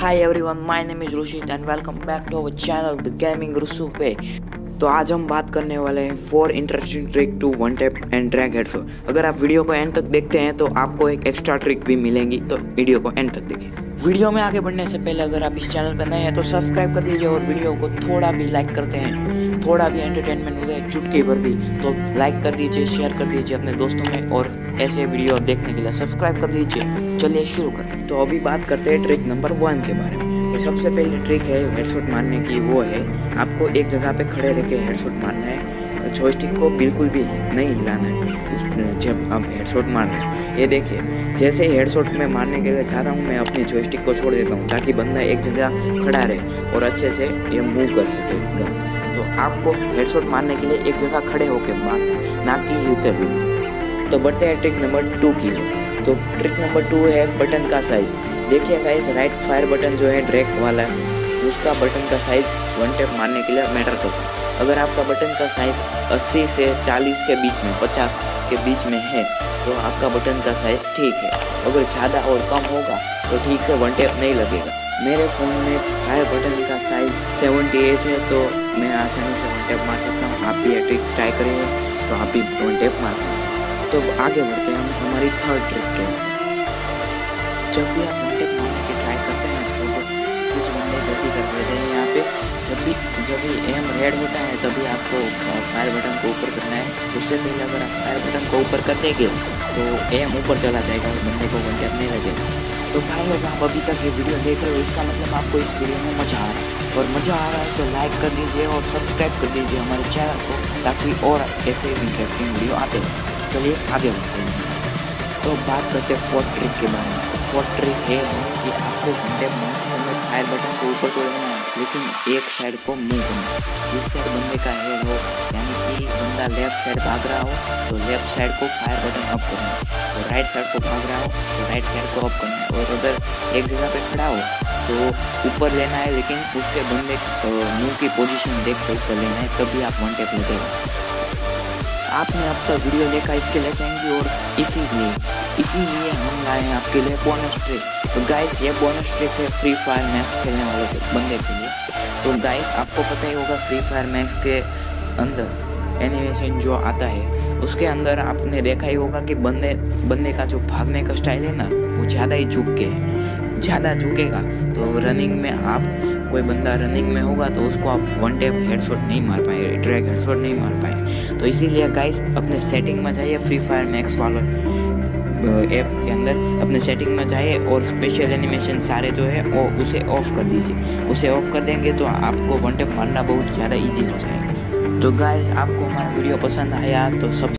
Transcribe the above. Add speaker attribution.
Speaker 1: Hi everyone, my name is Rushit and welcome back to our channel the gaming Rusu पे। तो आज हम बात करने वाले हैं 4 interesting trick to one tap and drag headshot. अगर आप वीडियो को एंड तक देखते हैं तो आपको एक एक्स्ट्रा ट्रिक भी मिलेंगी, तो वीडियो को एंड तक देखिए। वीडियो में आगे बढ़ने से पहले अगर आप इस चैनल पर नए हैं तो सब्सक्राइब कर दीजिए और वीडियो को थोड़ा भी लाइक करते हैं, थोड़ा भी एंटरटेनमेंट हो जाए चुटकी भर भी, तो लाइक कर दीजिए, शेयर कर दीजिए अपने दोस्तों में, और ऐसे वीडियो देखने के लिए सब्सक्राइब कर दीजिए। चलिए शुरू करते हैं। तो अभी बात करते हैं ट्रिक नंबर 1 के बारे में। तो सबसे पहले ट्रिक है हेडशॉट मारने की, वो है आपको एक जगह पे खड़े रह के हेडशॉट मारना है। जॉयस्टिक को बिल्कुल भी नहीं हिलाना है जब आप हेडशॉट मार रहे हैं। ये देखिए, जैसे ही हेडशॉट में मारने के लिए चाहता हूँ मैं अपनी जॉयस्टिक को छोड़ देता हूँ ताकि बंदा एक जगह खड़ा रहे और अच्छे से ये मूव कर सके। तो आपको हेडशॉट मारने के लिए एक जगह खड़े होकर मारना है, ना कि हिलते हुए। तो बढ़ते हैं ट्रिक नंबर 2 की। तो ट्रिक नंबर 2 है बटन का साइज़। देखिए गाइस, राइट फायर बटन जो है ड्रैग वाला है, उसका बटन का साइज़ वन टैप मारने के लिए मैटर करता है। अगर आपका बटन का साइज़ 80 से 40 के बीच में, 50 के बीच में है तो आपका बटन का साइज़ ठीक है। अगर ज़्यादा और कम होगा तो ठीक से वन टैप नहीं लगेगा। मेरे फ़ोन में फायर बटन का साइज़ 78 है, तो मैं आसानी से वन टैप मार सकता हूँ। आप भी ये ट्रिक ट्राई करेंगे तो आप भी वन टैप मार सकते हैं। तो आगे बढ़ते हैं हम हमारी 3rd ट्रिक के। जब भी आप वन टैप मारने की ट्राई करते हैं तो कुछ बंदे गलती कर देते हैं यहाँ पे। जब भी एम रेड होता है तभी आपको फायर बटन को ऊपर करना है। उससे पहले अगर आप फायर बटन को ऊपर कर देंगे तो एम ऊपर चला जाएगा और बंदे को वन टैप नहीं लगेगा। तो भाई लोग, आप अभी तक ये वीडियो देख रहे हो, इसका मतलब आपको इस वीडियो में मज़ा आ रहा है। और मज़ा आ रहा है तो लाइक कर दीजिए और सब्सक्राइब कर दीजिए हमारे चैनल को, ताकि और ऐसे इंटरेस्टिंग वीडियो आते हैं। चलिए आगे बढ़ते हैं। तो बात करते हैं 4th ट्रिक के बारे में। तो 4th ट्रिक है कि आपको वन टैप मारते समय फायर बटन को ऊपर तो लेना है, लेकिन एक साइड को मूव करना है। जिस साइड बंदे का हेड हो, यानी कि बंदा लेफ्ट साइड भाग रहा हो तो लेफ्ट साइड को फायर बटन अप करना है, और राइट साइड को भाग रहा हो तो राइट साइड को अप करना है। और अगर एक जगह पे खड़ा हो तो ऊपर लेना है, लेकिन उसके बंदे मुँह की पोजीशन देख कर ऊपर लेना है, तभी आप वन टैप लगेगा। आपने अब तक वीडियो देखा, इसके लिए थैंक यू। और इसीलिए हम लाए हैं आपके लिए बोनस ट्रिक। तो गाइस, ये बोनस ट्रिक है फ्री फायर मैक्स खेलने वाले बंदे के लिए। तो गाइस, आपको पता ही होगा फ्री फायर मैक्स के अंदर एनिमेशन जो आता है, उसके अंदर आपने देखा ही होगा कि बंदे का जो भागने का स्टाइल है ना, वो ज़्यादा ही झुक के है। ज़्यादा झुकेगा तो रनिंग में कोई बंदा रनिंग में होगा तो उसको आप वन टैप हेडशॉट नहीं मार पाए, ड्रैग हेडशॉट नहीं मार पाए। तो इसीलिए गाइस, अपने सेटिंग में जाइए, फ्री फायर मैक्स वाला ऐप के अंदर अपने सेटिंग में जाइए और स्पेशल एनिमेशन सारे जो है वो उसे ऑफ कर दीजिए। उसे ऑफ कर देंगे तो आपको वन टैप मारना बहुत ज़्यादा ईजी हो जाएगा। तो गाइस, आपको हमारा वीडियो पसंद आया तो सब